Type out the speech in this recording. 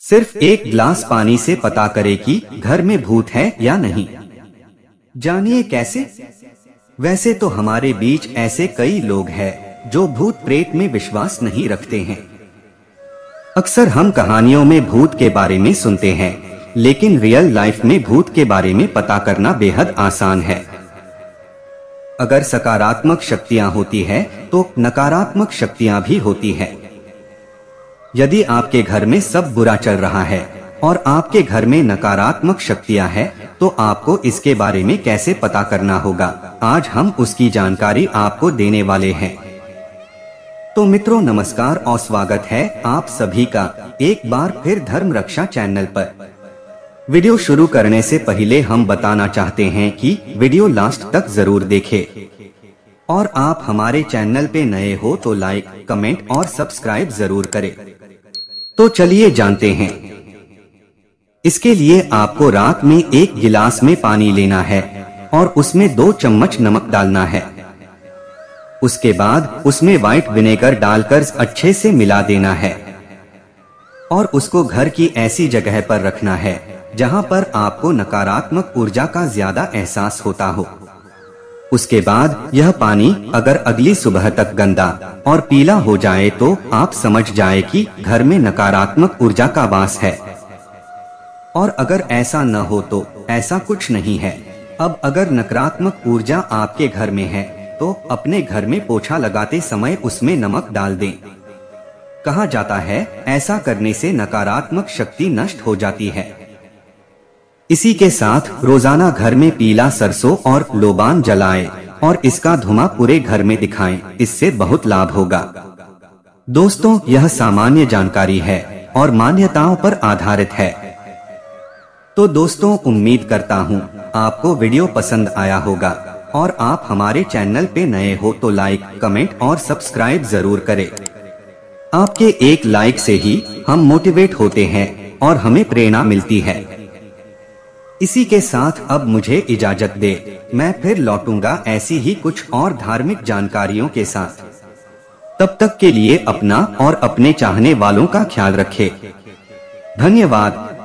सिर्फ एक गिलास पानी से पता करें कि घर में भूत है या नहीं। जानिए कैसे। वैसे तो हमारे बीच ऐसे कई लोग हैं जो भूत प्रेत में विश्वास नहीं रखते हैं। अक्सर हम कहानियों में भूत के बारे में सुनते हैं, लेकिन रियल लाइफ में भूत के बारे में पता करना बेहद आसान है। अगर सकारात्मक शक्तियां होती है तो नकारात्मक शक्तियां भी होती है। यदि आपके घर में सब बुरा चल रहा है और आपके घर में नकारात्मक शक्तियां हैं, तो आपको इसके बारे में कैसे पता करना होगा, आज हम उसकी जानकारी आपको देने वाले हैं। तो मित्रों नमस्कार और स्वागत है आप सभी का एक बार फिर धर्म रक्षा चैनल पर। वीडियो शुरू करने से पहले हम बताना चाहते हैं कि वीडियो लास्ट तक जरूर देखें और आप हमारे चैनल पे नए हो तो लाइक, कमेंट और सब्सक्राइब जरूर करें। तो चलिए जानते हैं। इसके लिए आपको रात में एक गिलास में पानी लेना है और उसमें 2 चम्मच नमक डालना है। उसके बाद उसमें व्हाइट विनेगर डालकर अच्छे से मिला देना है और उसको घर की ऐसी जगह पर रखना है जहां पर आपको नकारात्मक ऊर्जा का ज्यादा एहसास होता हो। उसके बाद यह पानी अगर अगली सुबह तक गंदा और पीला हो जाए तो आप समझ जाए कि घर में नकारात्मक ऊर्जा का वास है। और अगर ऐसा न हो तो ऐसा कुछ नहीं है। अब अगर नकारात्मक ऊर्जा आपके घर में है तो अपने घर में पोछा लगाते समय उसमें नमक डाल दें। कहा जाता है ऐसा करने से नकारात्मक शक्ति नष्ट हो जाती है। इसी के साथ रोजाना घर में पीला सरसों और लोबान जलाएं और इसका धुआं पूरे घर में दिखाएं, इससे बहुत लाभ होगा। दोस्तों यह सामान्य जानकारी है और मान्यताओं पर आधारित है। तो दोस्तों उम्मीद करता हूँ आपको वीडियो पसंद आया होगा और आप हमारे चैनल पे नए हो तो लाइक, कमेंट और सब्सक्राइब जरूर करें। आपके एक लाइक से ही हम मोटिवेट होते हैं और हमें प्रेरणा मिलती है। इसी के साथ अब मुझे इजाजत दे, मैं फिर लौटूंगा ऐसी ही कुछ और धार्मिक जानकारियों के साथ। तब तक के लिए अपना और अपने चाहने वालों का ख्याल रखें। धन्यवाद।